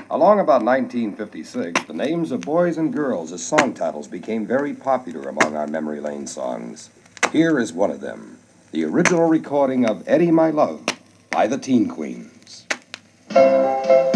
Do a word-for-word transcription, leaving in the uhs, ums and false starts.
Along about nineteen fifty-six, the names of boys and girls as song titles became very popular among our memory lane songs. Here is one of them, the original recording of Eddie My Love by the Teen Queens.